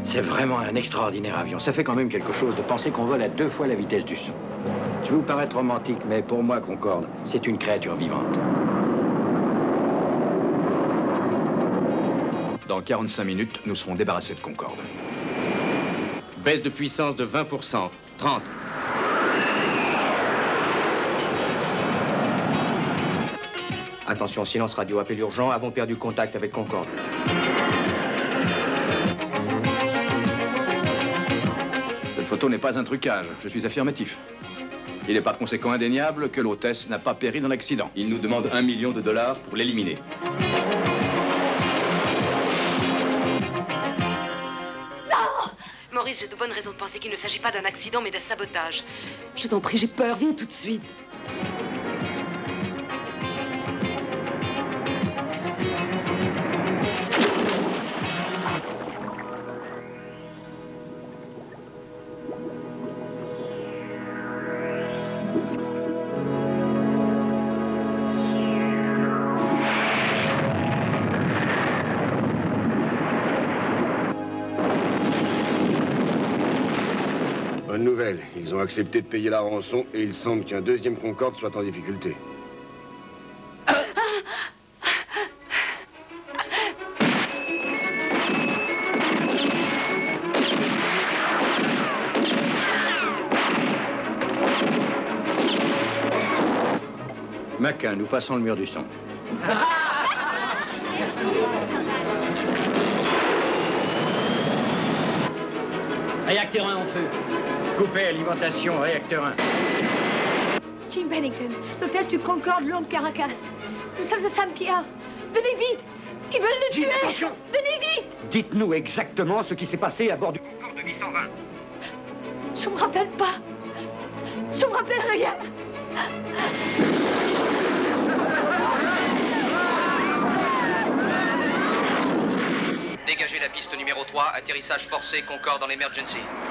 C'est vraiment un extraordinaire avion. Ça fait quand même quelque chose de penser qu'on vole à 2 fois la vitesse du son. Je vais vous paraître romantique, mais pour moi, Concorde, c'est une créature vivante. Dans 45 minutes, nous serons débarrassés de Concorde. Baisse de puissance de 20%. 30. Attention, silence radio, appel urgent, avons perdu contact avec Concorde. Cette photo n'est pas un trucage, je suis affirmatif. Il est par conséquent indéniable que l'hôtesse n'a pas péri dans l'accident. Il nous demande $1 million pour l'éliminer. Maurice, j'ai de bonnes raisons de penser qu'il ne s'agit pas d'un accident, mais d'un sabotage. Je t'en prie, j'ai peur. Viens tout de suite. Bonne nouvelle, ils ont accepté de payer la rançon et il semble qu'un deuxième Concorde soit en difficulté. Maquin, nous passons le mur du son. Réacteur 1 en feu. Coupé, alimentation, réacteur 1. Jim Bennington, l'hôtesse du Concorde long de Caracas. Nous sommes à Saint-Pierre. Venez vite. Ils veulent le tuer. Attention. Venez vite. Dites-nous exactement ce qui s'est passé à bord du Concorde de 820. Je me rappelle pas. Je me rappelle rien. Dégagez la piste numéro 3, atterrissage forcé, Concorde dans l'emergency.